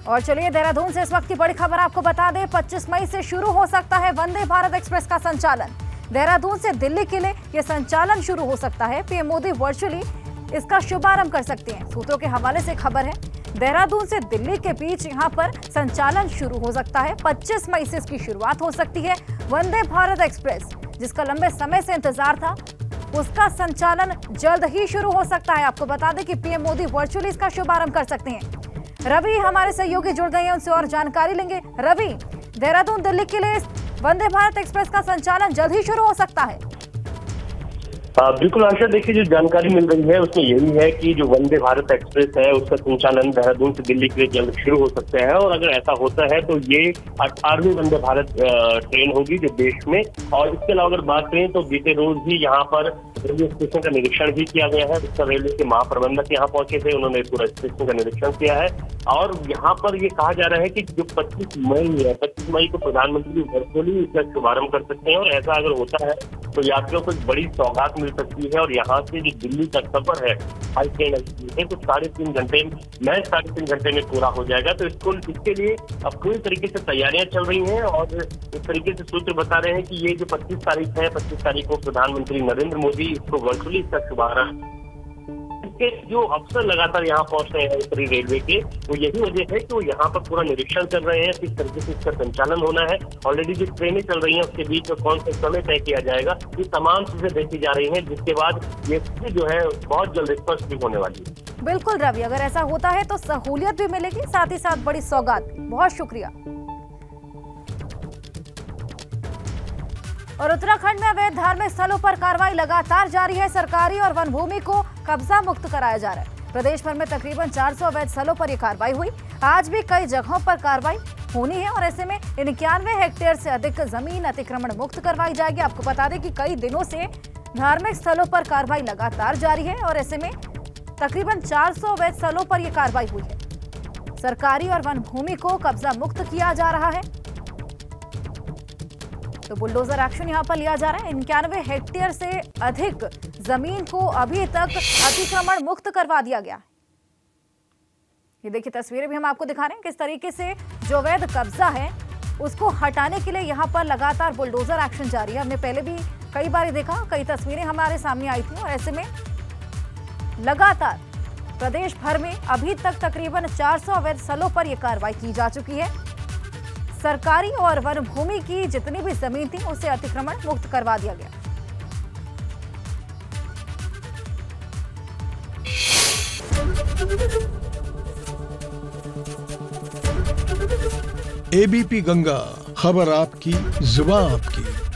और चलिए देहरादून से इस वक्त की बड़ी खबर आपको बता दें, 25 मई से शुरू हो सकता है वंदे भारत एक्सप्रेस का संचालन। देहरादून से दिल्ली के लिए यह संचालन शुरू हो सकता है। पीएम मोदी वर्चुअली इसका शुभारंभ कर सकते हैं। सूत्रों के हवाले से खबर है, देहरादून से दिल्ली के बीच यहां पर संचालन शुरू हो सकता है। 25 मई से इसकी शुरुआत हो सकती है। वंदे भारत एक्सप्रेस, जिसका लंबे समय से इंतजार था, उसका संचालन जल्द ही शुरू हो सकता है। आपको बता दें कि पीएम मोदी वर्चुअली इसका शुभारंभ कर सकते हैं। रवि हमारे सहयोगी जुड़ गए हैं, उनसे और जानकारी लेंगे। रवि, देहरादून दिल्ली के लिए वंदे भारत एक्सप्रेस का संचालन जल्द ही शुरू हो सकता है। बिल्कुल आशा, देखिए जो जानकारी मिल रही है उसमें यही है कि जो वंदे भारत एक्सप्रेस है उसका संचालन देहरादून से दिल्ली के लिए जल्द शुरू हो सकता है। और अगर ऐसा होता है तो ये 18वीं वंदे भारत ट्रेन होगी जो देश में। और इसके अलावा अगर बात करें तो बीते रोज ही यहाँ पर रेलवे स्टेशन का निरीक्षण भी किया गया है। उत्तर रेलवे के महाप्रबंधक यहाँ पहुंचे थे, उन्होंने पूरा स्टेशन का निरीक्षण किया है। और यहाँ पर ये कहा जा रहा है कि जो 25 मई है, 25 मई को प्रधानमंत्री वर्चुअली इसका शुभारंभ कर सकते हैं। और ऐसा अगर होता है तो यात्रियों को एक बड़ी सौगात मिल सकती है। और यहाँ से जो दिल्ली का सफर है हाई ट्रेन है तो 3.5 घंटे में 3.5 घंटे में पूरा हो जाएगा। तो इसके लिए अब पूरी तरीके से तैयारियां चल रही हैं। और इस तरीके से सूत्र बता रहे हैं कि ये जो 25 तारीख है, 25 तारीख को प्रधानमंत्री नरेंद्र मोदी इसको वर्चुअली इसका शुभारंभ। इसके जो अफसर लगातार यहाँ पहुंच रहे हैं उत्तरी रेलवे के, वो यही वजह है कि वो यहाँ पर पूरा निरीक्षण कर रहे हैं किस तरीके से इसका संचालन होना है। ऑलरेडी जो ट्रेनें चल रही हैं उसके बीच में कौन सा समय तय किया जाएगा, ये तमाम चीजें देखी जा रही हैं, जिसके बाद ये जो है बहुत जल्द स्पष्ट भी होने वाली है। बिल्कुल रवि, अगर ऐसा होता है तो सहूलियत भी मिलेगी, साथ ही साथ बड़ी सौगात। बहुत शुक्रिया। और उत्तराखंड में अवैध धार्मिक स्थलों पर कार्रवाई लगातार जारी है। सरकारी और वन भूमि को कब्जा मुक्त कराया जा रहा है। प्रदेश भर में तकरीबन 400 अवैध स्थलों पर यह कार्रवाई हुई। आज भी कई जगहों पर कार्रवाई होनी है और ऐसे में 91 हेक्टेयर से अधिक जमीन अतिक्रमण मुक्त करवाई जाएगी। आपको बता दें कि कई दिनों से धार्मिक स्थलों पर कार्रवाई लगातार जारी है और ऐसे में तकरीबन 400 अवैध स्थलों पर यह कार्रवाई हुई है। सरकारी और वन भूमि को कब्जा मुक्त किया जा रहा है, तो बुलडोजर एक्शन यहां पर लिया जा रहा है। 91 हेक्टेयर से अधिक जमीन को अभी तक अतिक्रमण मुक्त करवा दिया गया है। ये देखिए तस्वीरें भी हम आपको दिखा रहे हैं किस तरीके से जो अवैध कब्जा है उसको हटाने के लिए यहां पर लगातार बुलडोजर एक्शन जारी है। हमने पहले भी कई बार देखा, कई तस्वीरें हमारे सामने आई थी। और ऐसे में लगातार प्रदेश भर में अभी तक तकरीबन 400 अवैध स्थलों पर यह कार्रवाई की जा चुकी है। सरकारी और वन भूमि की जितनी भी जमीन थी उसे अतिक्रमण मुक्त करवा दिया गया। एबीपी गंगा, खबर आपकी, जुबान आपकी।